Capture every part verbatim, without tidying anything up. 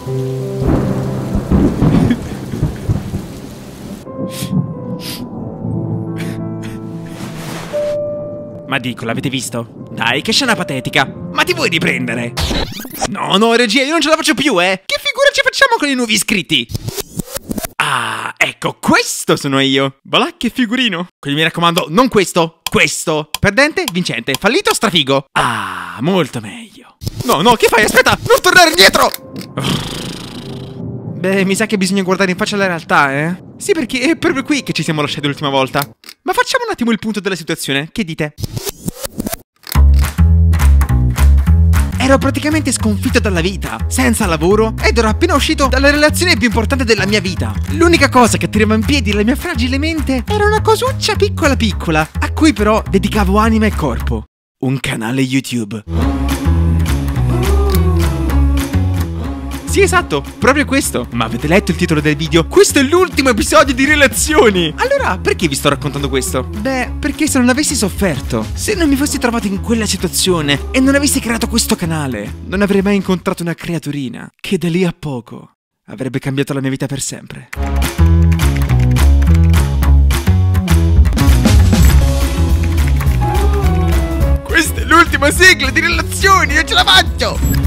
Ma dico, l'avete visto? Dai, che scena patetica. Ma ti vuoi riprendere? No, no, regia, io non ce la faccio più, eh. Che figura ci facciamo con i nuovi iscritti? Ah, ecco, questo sono io. Voilà, che figurino. Quindi mi raccomando, non questo, questo. Perdente, vincente, fallito, strafigo. Ah, molto meglio. No, no, che fai? Aspetta, non tornare indietro. Beh, mi sa che bisogna guardare in faccia la realtà, eh? Sì, perché è proprio qui che ci siamo lasciati l'ultima volta. Ma facciamo un attimo il punto della situazione, che dite? Ero praticamente sconfitto dalla vita, senza lavoro, ed ero appena uscito dalla relazione più importante della mia vita. L'unica cosa che teneva in piedi la mia fragile mente era una cosuccia piccola piccola, a cui però dedicavo anima e corpo. Un canale YouTube. Sì, esatto, proprio questo. Ma avete letto il titolo del video? Questo è l'ultimo episodio di Relazioni. Allora, perché vi sto raccontando questo? Beh, perché se non avessi sofferto, se non mi fossi trovato in quella situazione e non avessi creato questo canale, non avrei mai incontrato una creaturina che da lì a poco avrebbe cambiato la mia vita per sempre. Questa è l'ultima sigla di Relazioni, io ce la faccio!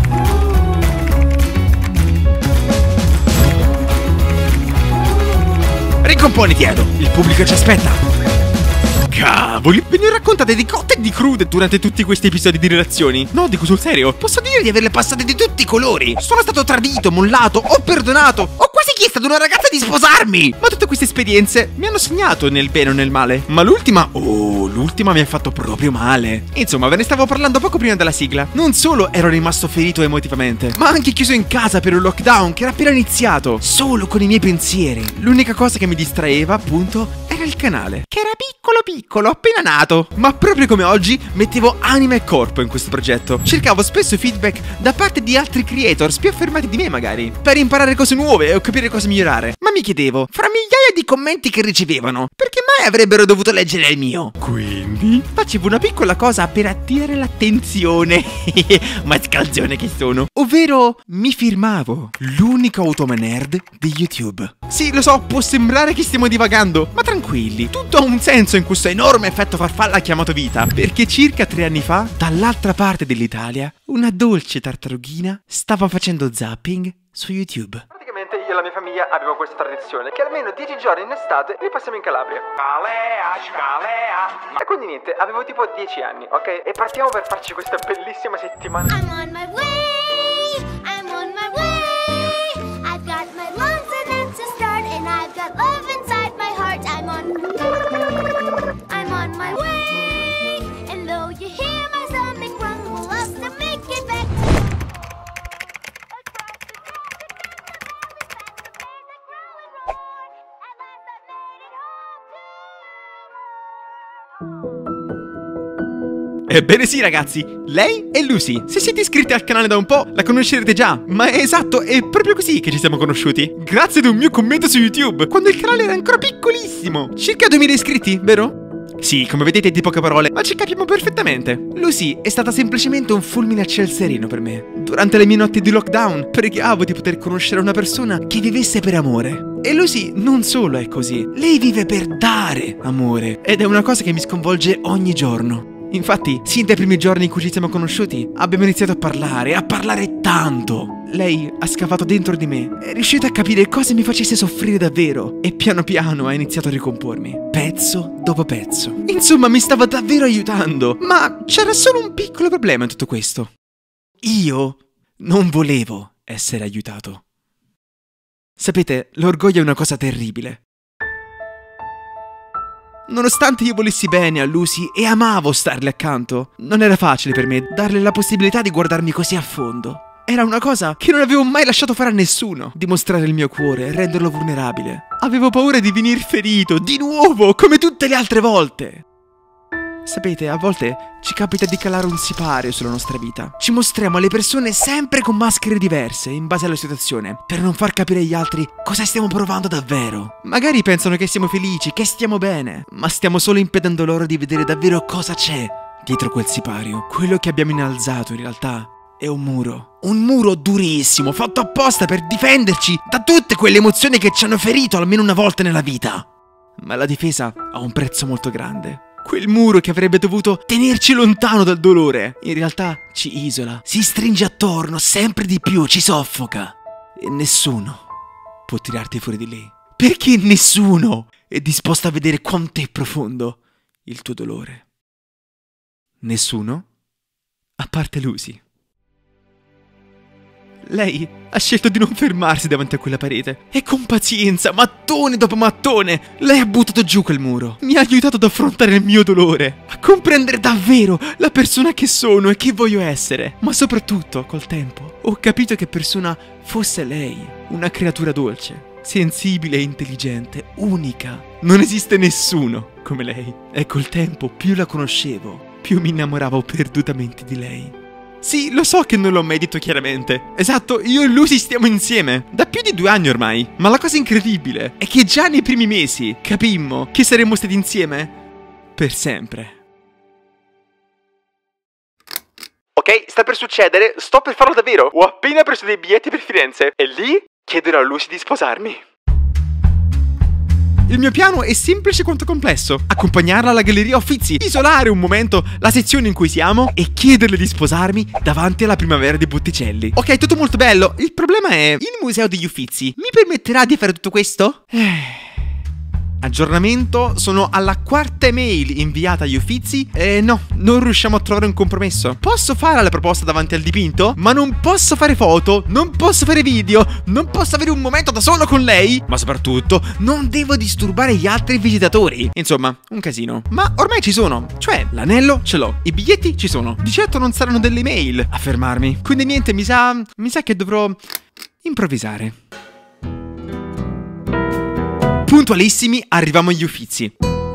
Ricomponiti, Edo, il pubblico ci aspetta. Cavoli, ve ne raccontate di cotte e di crude durante tutti questi episodi di Relazioni? No, dico sul serio, posso dire di averle passate di tutti i colori. Sono stato tradito, mollato, ho perdonato, ho quasi chiesto ad una ragazza di sposarmi. Ma tutte queste esperienze mi hanno segnato nel bene o nel male. Ma l'ultima, oh, l'ultima mi ha fatto proprio male. Insomma, ve ne stavo parlando poco prima della sigla. Non solo ero rimasto ferito emotivamente, ma anche chiuso in casa per un lockdown che era appena iniziato, solo con i miei pensieri. L'unica cosa che mi distraeva, appunto, era il canale, che era piccolo piccolo, appena nato. Ma proprio come oggi mettevo anima e corpo in questo progetto. Cercavo spesso feedback da parte di altri creators più affermati di me magari, per imparare cose nuove o capire cosa migliorare. Ma mi chiedevo, fra migliaia di commenti che ricevevano, perché mai avrebbero dovuto leggere il mio? Quindi facevo una piccola cosa per attirare l'attenzione. Mascalzone che sono. Ovvero mi firmavo l'unico automa nerd di YouTube. Sì, lo so, può sembrare che stiamo divagando, ma tranquilli, tutto ha un senso in questo enorme effetto farfalla chiamato vita. Perché circa tre anni fa, dall'altra parte dell'Italia, una dolce tartarughina stava facendo zapping su YouTube. Praticamente io e la mia famiglia abbiamo questa tradizione che almeno dieci giorni in estate li passiamo in Calabria. Calea, calea. E quindi niente, avevo tipo dieci anni, ok? E partiamo per farci questa bellissima settimana. I'm on my way, I'm on my way. I've got my lungs and then to start, and I've got love inside my heart. I'm on, I'm on my way. And though you hear my stomach rumble, I'll still make it back. Ebbene sì ragazzi, lei è Lucy. Se siete iscritti al canale da un po' la conoscerete già. Ma è esatto, è proprio così che ci siamo conosciuti. Grazie ad un mio commento su YouTube, quando il canale era ancora piccolissimo. Circa duemila iscritti, vero? Sì, come vedete di poche parole, ma ci capiamo perfettamente. Lucy è stata semplicemente un fulmine a ciel sereno per me. Durante le mie notti di lockdown pregavo di poter conoscere una persona che vivesse per amore. E Lucy non solo è così, lei vive per dare amore. Ed è una cosa che mi sconvolge ogni giorno. Infatti, sin dai primi giorni in cui ci siamo conosciuti, abbiamo iniziato a parlare, a parlare tanto. Lei ha scavato dentro di me, è riuscita a capire cosa mi facesse soffrire davvero e piano piano ha iniziato a ricompormi, pezzo dopo pezzo. Insomma, mi stava davvero aiutando, ma c'era solo un piccolo problema in tutto questo. Io non volevo essere aiutato. Sapete, l'orgoglio è una cosa terribile. Nonostante io volessi bene a Lucy e amavo starle accanto, non era facile per me darle la possibilità di guardarmi così a fondo. Era una cosa che non avevo mai lasciato fare a nessuno, dimostrare il mio cuore e renderlo vulnerabile. Avevo paura di venir ferito, di nuovo, come tutte le altre volte. Sapete, a volte ci capita di calare un sipario sulla nostra vita. Ci mostriamo alle persone sempre con maschere diverse, in base alla situazione, per non far capire agli altri cosa stiamo provando davvero. Magari pensano che siamo felici, che stiamo bene, ma stiamo solo impedendo loro di vedere davvero cosa c'è dietro quel sipario. Quello che abbiamo innalzato, in realtà, è un muro. Un muro durissimo, fatto apposta per difenderci da tutte quelle emozioni che ci hanno ferito almeno una volta nella vita. Ma la difesa ha un prezzo molto grande. Quel muro che avrebbe dovuto tenerci lontano dal dolore, in realtà ci isola, si stringe attorno sempre di più, ci soffoca. E nessuno può tirarti fuori di lì. Perché nessuno è disposto a vedere quanto è profondo il tuo dolore. Nessuno, a parte Lucy. Lei ha scelto di non fermarsi davanti a quella parete e con pazienza, mattone dopo mattone, lei ha buttato giù quel muro. Mi ha aiutato ad affrontare il mio dolore, a comprendere davvero la persona che sono e che voglio essere. Ma soprattutto, col tempo, ho capito che persona fosse lei, una creatura dolce, sensibile e intelligente, unica. Non esiste nessuno come lei. E col tempo, più la conoscevo, più mi innamoravo perdutamente di lei. Sì, lo so che non l'ho mai detto chiaramente. Esatto, io e Lucy stiamo insieme da più di due anni ormai. Ma la cosa incredibile è che già nei primi mesi capimmo che saremmo stati insieme per sempre. Ok, sta per succedere, sto per farlo davvero. Ho appena preso dei biglietti per Firenze e lì chiederò a Lucy di sposarmi. Il mio piano è semplice quanto complesso. Accompagnarla alla Galleria Uffizi, isolare un momento la sezione in cui siamo e chiederle di sposarmi davanti alla Primavera di Botticelli. Ok, tutto molto bello. Il problema è, il Museo degli Uffizi mi permetterà di fare tutto questo? Eh... Aggiornamento, sono alla quarta email inviata agli Uffizi e no, non riusciamo a trovare un compromesso. Posso fare la proposta davanti al dipinto, ma non posso fare foto, non posso fare video, non posso avere un momento da solo con lei, ma soprattutto non devo disturbare gli altri visitatori. Insomma, un casino. Ma ormai ci sono, cioè l'anello ce l'ho, i biglietti ci sono. Di certo non saranno delle email a fermarmi. Quindi niente, mi sa, mi sa che dovrò improvvisare. Puntualissimi, arriviamo agli Uffizi.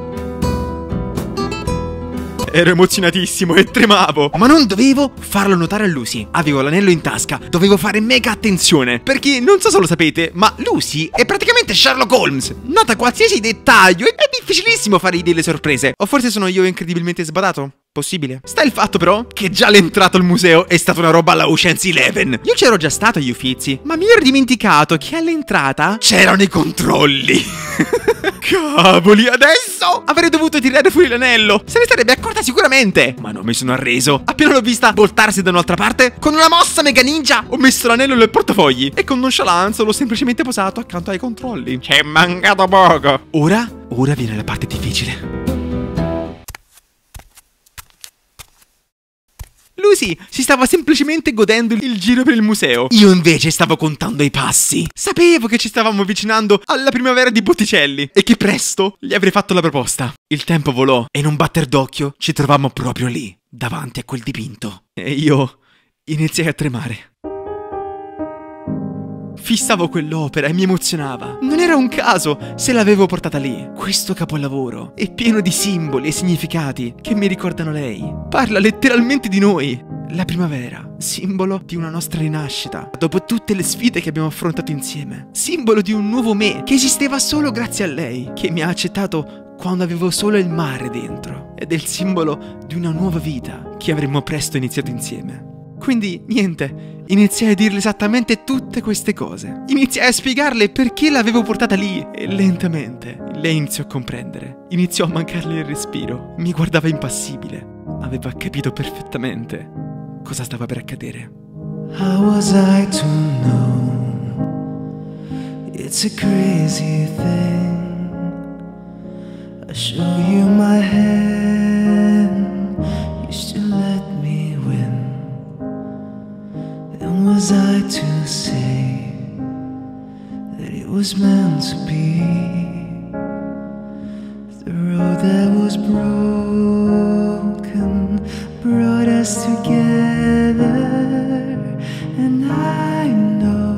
Ero emozionatissimo e tremavo, ma non dovevo farlo notare a Lucy. Avevo l'anello in tasca, dovevo fare mega attenzione, perché non so se lo sapete, ma Lucy è praticamente Sherlock Holmes. Nota qualsiasi dettaglio, è difficilissimo fargli delle sorprese. O forse sono io incredibilmente sbadato? Possibile. Sta il fatto però che già l'entrata al museo è stata una roba alla Ocean's Eleven. Io c'ero già stato agli Uffizi, ma mi ero dimenticato che all'entrata c'erano i controlli. Cavoli, adesso avrei dovuto tirare fuori l'anello. Se ne sarebbe accorta sicuramente. Ma non mi sono arreso. Appena l'ho vista voltarsi da un'altra parte, con una mossa mega ninja, ho messo l'anello nel portafogli e con nonchalance l'ho semplicemente posato accanto ai controlli. C'è mancato poco. Ora, ora viene la parte difficile. Lucy si stava semplicemente godendo il giro per il museo. Io invece stavo contando i passi. Sapevo che ci stavamo avvicinando alla Primavera di Botticelli e che presto gli avrei fatto la proposta. Il tempo volò e in un batter d'occhio ci trovammo proprio lì, davanti a quel dipinto. E io iniziai a tremare. Fissavo quell'opera e mi emozionava. Non era un caso se l'avevo portata lì. Questo capolavoro è pieno di simboli e significati che mi ricordano lei. Parla letteralmente di noi. La primavera, simbolo di una nostra rinascita, dopo tutte le sfide che abbiamo affrontato insieme. Simbolo di un nuovo me che esisteva solo grazie a lei, che mi ha accettato quando avevo solo il mare dentro. Ed è il simbolo di una nuova vita che avremmo presto iniziato insieme. Quindi, niente, iniziai a dirle esattamente tutte queste cose. Iniziai a spiegarle perché l'avevo portata lì e lentamente lei iniziò a comprendere. Iniziò a mancarle il respiro. Mi guardava impassibile. Aveva capito perfettamente cosa stava per accadere. How was I to know? It's a crazy thing. I show you my hand. You still let me win. And was I to say that it was meant to be? The road that was broken brought us together. And I know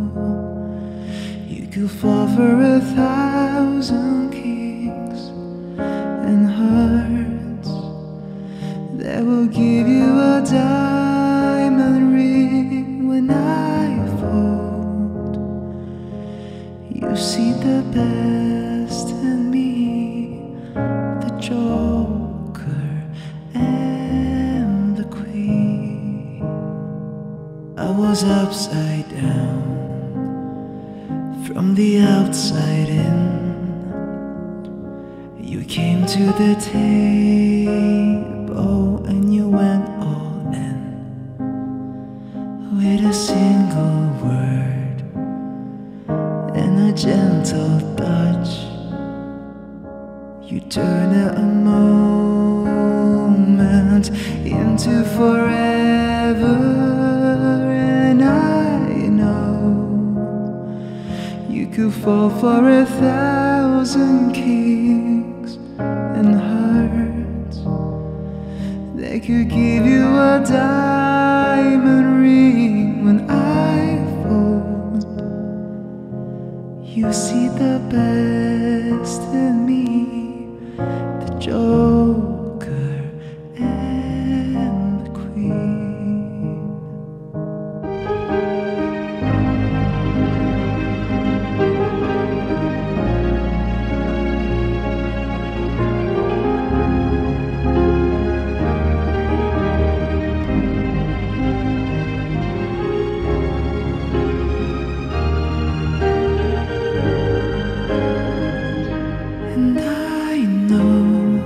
you could fall for a thousand kings and hearts that will give you a diamond ring. When I fold, you see the best in me, the joy I was upside down, from the outside in. You came to the table and you went all in. With a single word and a gentle touch, you turn a moment into forever. And I know you could fall for a thousand kings and hearts. They could give you a diamond ring. When I fold, you see the best in me, the Joker and the Queen. And I know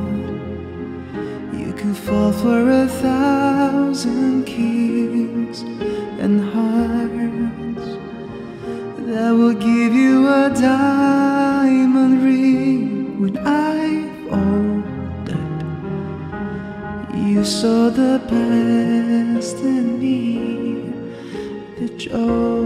you can fall for a thousand kings and hearts that will give you a diamond ring. When I folded, you saw the best in me, the joy.